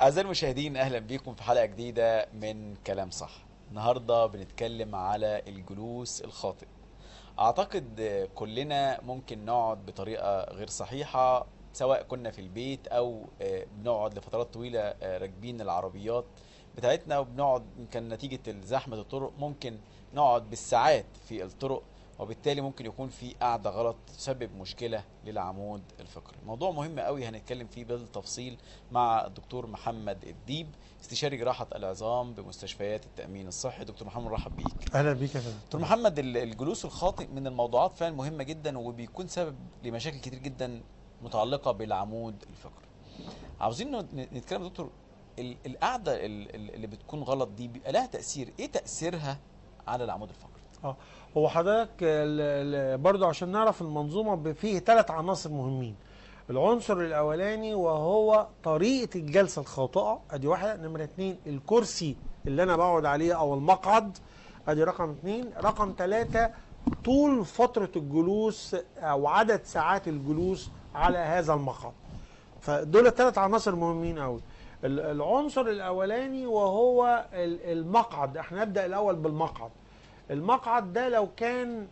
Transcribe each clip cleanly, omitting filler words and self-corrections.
أعزائي المشاهدين، أهلا بكم في حلقة جديدة من كلام صح. النهاردة بنتكلم على الجلوس الخاطئ. أعتقد كلنا ممكن نقعد بطريقة غير صحيحة، سواء كنا في البيت أو بنقعد لفترات طويلة راكبين العربيات بتاعتنا، وبنقعد يمكن نتيجة زحمة الطرق ممكن نقعد بالساعات في الطرق، وبالتالي ممكن يكون في قاعدة غلط تسبب مشكلة للعمود الفقري. موضوع مهم قوي هنتكلم فيه بالتفصيل مع الدكتور محمد الديب، استشاري جراحة العظام بمستشفيات التأمين الصحي. دكتور محمد، مرحب بيك. اهلا بيك يا دكتور فندم. محمد، الجلوس الخاطئ من الموضوعات فعلا مهمة جدا، وبيكون سبب لمشاكل كتير جدا متعلقة بالعمود الفقري. عاوزين نتكلم يا دكتور، القعدة اللي بتكون غلط دي بيبقى لها تأثير، ايه تأثيرها على العمود الفقري؟ اه هو حضرتك برضو عشان نعرف المنظومه فيه 3 عناصر مهمين. العنصر الاولاني وهو طريقه الجلسه الخاطئه، ادي واحده. نمره 2 الكرسي اللي انا بقعد عليه او المقعد، ادي رقم 2. رقم 3 طول فتره الجلوس او عدد ساعات الجلوس على هذا المقعد. فدول 3 عناصر مهمين قوي. العنصر الاولاني وهو المقعد. احنا نبدا الاول بالمقعد. المقعد ده لو كان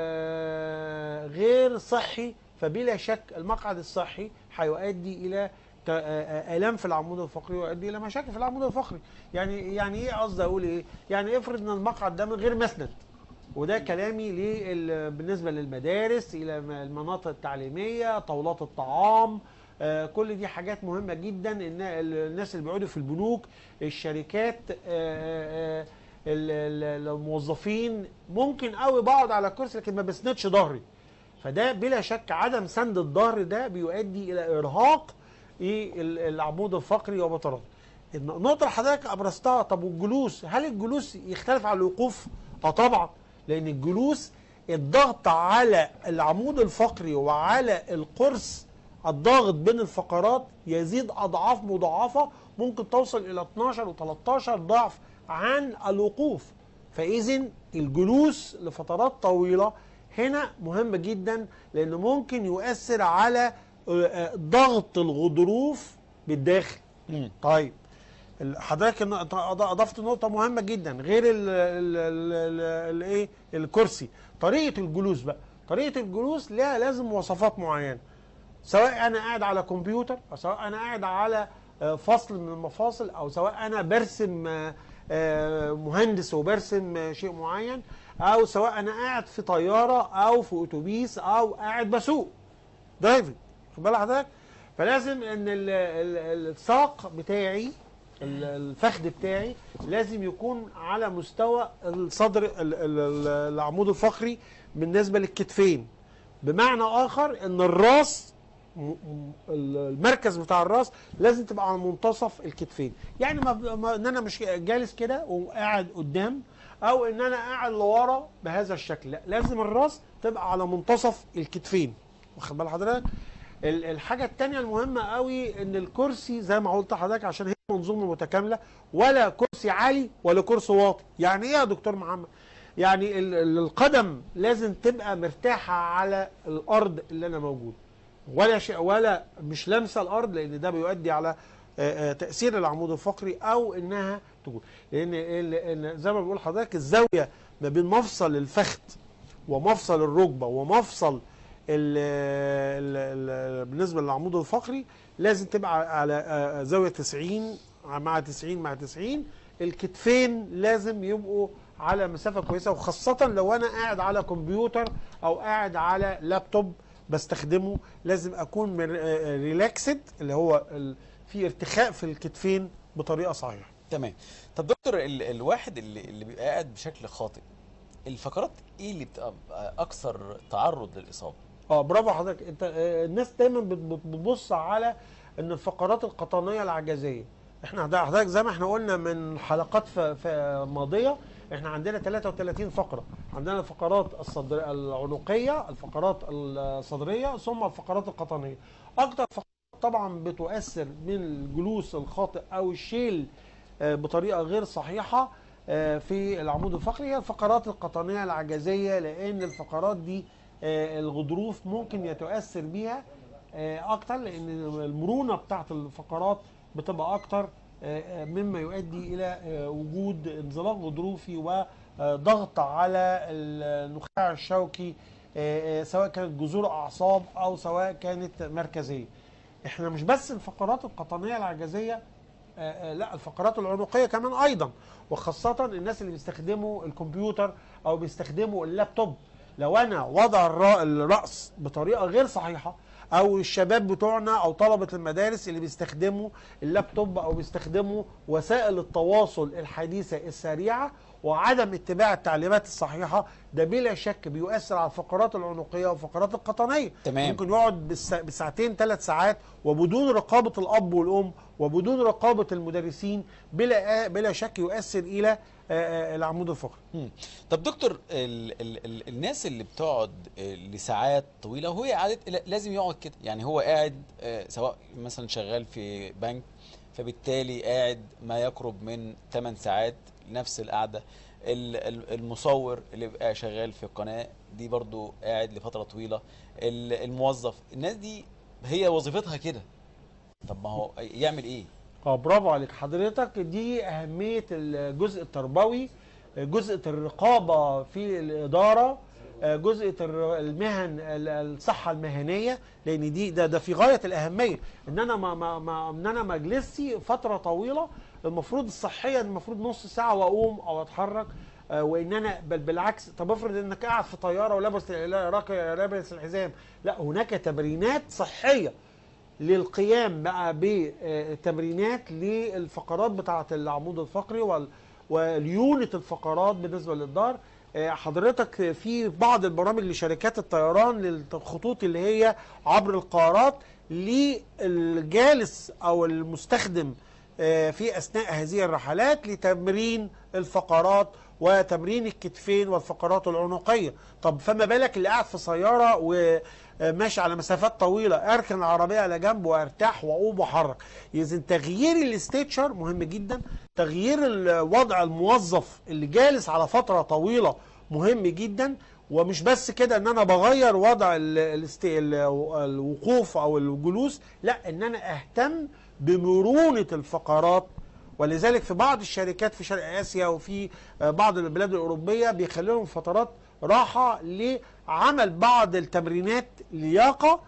غير صحي، فبلا شك المقعد الصحي هيؤدي الى الام في العمود الفقري، ويؤدي الى مشاكل في العمود الفقري. يعني ايه قصدي اقول ايه؟ يعني افرض ان المقعد ده من غير مسند، وده كلامي بالنسبه للمدارس، الى المناطق التعليميه، طاولات الطعام. كل دي حاجات مهمه جدا. الناس اللي بيقعدوا في البنوك، الشركات، الموظفين، ممكن قوي بقعد على كرسي لكن ما بسندش ظهري. فده بلا شك عدم سند الظهر ده بيؤدي الى ارهاق العمود الفقري وبطرده. النقطه اللي حضرتك ابرزتها، طب والجلوس، هل الجلوس يختلف عن الوقوف؟ طبعا، لان الجلوس الضغط على العمود الفقري وعلى القرص، الضاغط بين الفقرات يزيد اضعاف مضاعفه، ممكن توصل الى 12 و13 ضعف عن الوقوف. فاذا الجلوس لفترات طويله هنا مهم جدا، لانه ممكن يؤثر على ضغط الغضروف بالداخل. طيب، حضرتك اضفت نقطه مهمه جدا غير الايه الكرسي. طريقه الجلوس بقى، طريقه الجلوس لها لازم مواصفات معينه، سواء انا قاعد على كمبيوتر، او سواء انا قاعد على فصل من المفاصل، او سواء انا برسم مهندس وبرسم شيء معين، او سواء انا قاعد في طياره او في اتوبيس او قاعد بسوق درايفنج. خد بال حضرتك؟ فلازم ان الساق بتاعي، الفخذ بتاعي لازم يكون على مستوى الصدر، العمود الفقري بالنسبه للكتفين. بمعنى اخر ان الراس، المركز بتاع الراس لازم تبقى على منتصف الكتفين. يعني ان انا مش جالس كده وقاعد قدام، او ان انا قاعد لورا بهذا الشكل، لا، لازم الراس تبقى على منتصف الكتفين. واخد بال حضرتك؟ الحاجه الثانيه المهمه قوي ان الكرسي زي ما قلت لحضرتك، عشان هي منظومه متكامله، ولا كرسي عالي ولا كرسي واطي. يعني ايه يا دكتور محمد؟ يعني القدم لازم تبقى مرتاحه على الارض اللي انا موجود، ولا شيء، ولا مش لامسه الارض، لان ده بيؤدي على تاثير العمود الفقري، او انها تكون، لان زي ما بقول حضرتك الزاويه ما بين مفصل الفخذ ومفصل الركبه ومفصل بالنسبه للعمود الفقري لازم تبقى على زاويه 90 مع 90 مع 90. الكتفين لازم يبقوا على مسافه كويسه، وخاصه لو انا قاعد على كمبيوتر او قاعد على لابتوب بستخدمه، لازم اكون ريلاكسد، اللي هو في ارتخاء في الكتفين بطريقه صحيحه. تمام. طب دكتور، الواحد اللي بيبقى قاعد بشكل خاطئ، الفقرات ايه اللي بتبقى اكثر تعرض للاصابه؟ برافو حضرتك. انت الناس دايما بتبص على ان الفقرات القطنيه العجزيه. احنا حضرتك زي ما احنا قلنا من حلقات في ماضيه، احنا عندنا 33 فقره. عندنا الفقرات العنقيه، الفقرات الصدريه، ثم الفقرات القطنيه. اكتر فقرات طبعا بتؤثر من الجلوس الخاطئ او الشيل بطريقه غير صحيحه في العمود الفقري هي الفقرات القطنيه العجزيه، لان الفقرات دي الغضروف ممكن يتأثر بيها اكتر، لان المرونة بتاعت الفقرات بتبقى اكتر، مما يؤدي الى وجود انزلاق غضروفي وضغط على النخاع الشوكي، سواء كانت جذور اعصاب او سواء كانت مركزيه. احنا مش بس الفقرات القطنيه العجزيه، لا، الفقرات العنقيه كمان ايضا، وخاصه الناس اللي بيستخدموا الكمبيوتر او بيستخدموا اللابتوب. لو انا وضع الراس بطريقه غير صحيحه، او الشباب بتوعنا او طلبه المدارس اللي بيستخدموا اللابتوب او بيستخدموا وسائل التواصل الحديثه السريعه وعدم اتباع التعليمات الصحيحه، ده بلا شك بيؤثر على الفقرات العنقيه والفقرات القطنيه. تمام. ممكن يقعد بساعتين 3 ساعات وبدون رقابه الاب والام وبدون رقابه المدرسين، بلا شك يؤثر الى العمود الفقري. طب دكتور، الناس اللي بتقعد لساعات طويله، وهو قاعد لازم يقعد كده، يعني هو قاعد سواء مثلا شغال في بنك، فبالتالي قاعد ما يقرب من 8 ساعات نفس القعده. المصور اللي بقى شغال في القناه دي برضو قاعد لفتره طويله. الموظف، الناس دي هي وظيفتها كده، طب ما هو يعمل ايه؟ برافو عليك حضرتك، دي أهمية الجزء التربوي، جزء الرقابة في الإدارة، جزء المهن، الصحة المهنية، لأن ده في غاية الأهمية. إن أنا ما أجلسش فترة طويلة، المفروض الصحيا المفروض نص ساعة وأقوم أو أتحرك، وإن أنا بل بالعكس. طب افرض إنك قاعد في طيارة ولابس لابس الحزام، لا، هناك تمرينات صحية للقيام بقى بتمرينات للفقرات بتاعه العمود الفقري وليونة الفقرات بالنسبه للظهر. حضرتك في بعض البرامج لشركات الطيران للخطوط اللي هي عبر القارات للجالس او المستخدم في اثناء هذه الرحلات لتمرين الفقرات وتمرين الكتفين والفقرات العنقيه. طب فما بالك اللي قاعد في سياره وماشي على مسافات طويله، اركن العربيه على جنب وارتاح واقوم واحرك. اذا تغيير الاستيتشر مهم جدا، تغيير وضع الموظف اللي جالس على فتره طويله مهم جدا. ومش بس كده ان انا بغير وضع الوقوف او الجلوس، لا، ان انا اهتم بمرونة الفقرات. ولذلك في بعض الشركات في شرق آسيا وفي بعض البلاد الأوروبية بيخليهم فترات راحة لعمل بعض التمرينات لياقة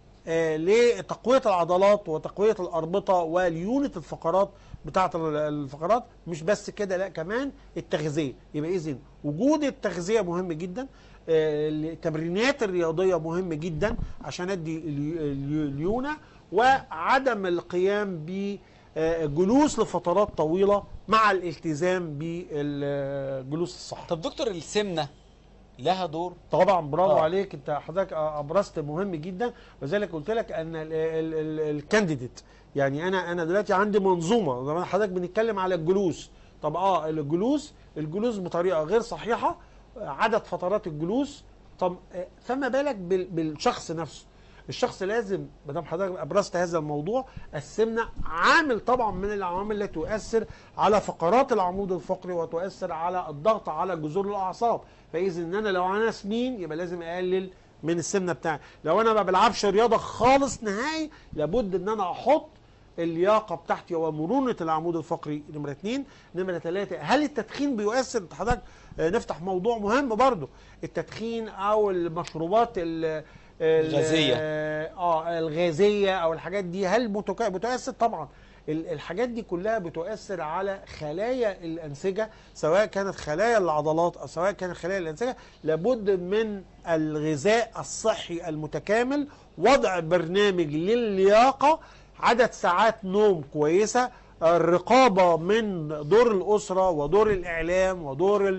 لتقوية العضلات وتقوية الأربطة وليونة الفقرات بتاعة الفقرات. مش بس كده، لا، كمان التغذية. يبقى إذن وجود التغذية مهم جدا، التمرينات الرياضية مهم جدا عشان أدي ليونة، وعدم القيام بجلوس لفترات طويلة مع الالتزام بالجلوس الصح. طب دكتور، السمنة لها دور؟ طبعا، برافو عليك، انت حضرتك ابرزت مهم جدا، وذلك قلت لك ان الكانديديت، يعني انا دلوقتي عندي منظومه. زي ما حضرتك بنتكلم على الجلوس، طب الجلوس بطريقه غير صحيحه، عدد فترات الجلوس. طب فما بالك بالشخص نفسه. الشخص لازم، ما دام حضرتك ابرزت هذا الموضوع، السمنه عامل طبعا من العوامل التي تؤثر على فقرات العمود الفقري وتؤثر على الضغط على جذور الاعصاب. فاذا ان انا لو انا سمين يبقى لازم اقلل من السمنه بتاعي. لو انا ما بلعبش رياضه خالص نهائي، لابد ان انا احط اللياقه بتاعتي ومرونه العمود الفقري. نمره 2. نمره 3، هل التدخين بيؤثر؟ حضرتك نفتح موضوع مهم برضو، التدخين او المشروبات الغازيه الغازيه او الحاجات دي، هل بتؤثر؟ طبعا الحاجات دي كلها بتؤثر على خلايا الانسجه، سواء كانت خلايا العضلات او سواء كانت خلايا الانسجه. لابد من الغذاء الصحي المتكامل، وضع برنامج للياقه، عدد ساعات نوم كويسه، الرقابه من دور الاسره ودور الاعلام ودور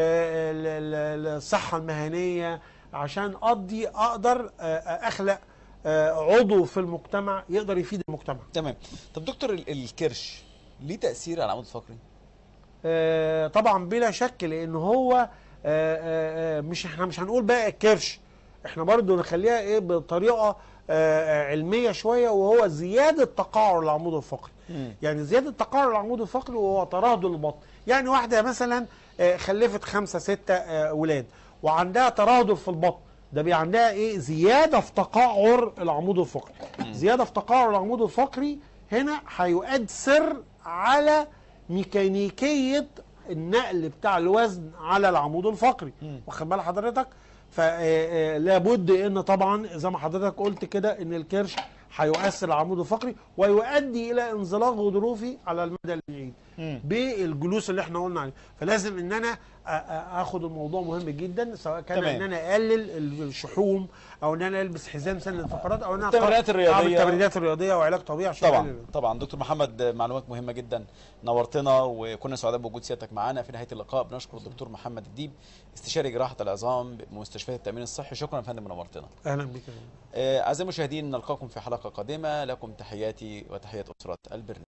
الصحه المهنيه، عشان اقدر اخلق عضو في المجتمع يقدر يفيد المجتمع. تمام. طب دكتور، الكرش ليه تأثير على العمود الفقري؟ طبعا بلا شك، لان هو احنا مش هنقول بقى الكرش، احنا برضو نخليها بطريقه علميه شويه، وهو زياده تقعر العمود الفقري. يعني زياده تقعر العمود الفقري وهو ترهل البطن. يعني واحده مثلا خلفت 5 6 اولاد وعندها ترهل في البطن، ده عندها زياده في تقعر العمود الفقري. زياده في تقعر العمود الفقري هنا هيؤثر على ميكانيكيه النقل بتاع الوزن على العمود الفقري. واخد بال حضرتك؟ فلابد ان طبعا زي ما حضرتك قلت كده ان الكرش هيؤثر على العمود الفقري ويؤدي الى انزلاق غضروفي على المدى البعيد بالجلوس اللي احنا قلنا عليه. فلازم ان انا اخد الموضوع مهم جدا، سواء كان ان انا اقلل الشحوم او ان انا البس حزام سن الفقرات او ان انا اعمل التمرينات الرياضيه وعلاج طبيعي عشان طبعا دكتور محمد، معلومات مهمه جدا، نورتنا وكنا سعداء بوجود سيادتك معانا. في نهايه اللقاء بنشكر الدكتور محمد الديب، استشاري جراحه العظام بمستشفيات التامين الصحي. شكرا يا فندم، نورتنا. اهلا بك. اعزائي المشاهدين، نلقاكم في حلقه قادمه. لكم تحياتي وتحيات اسره البرنامج.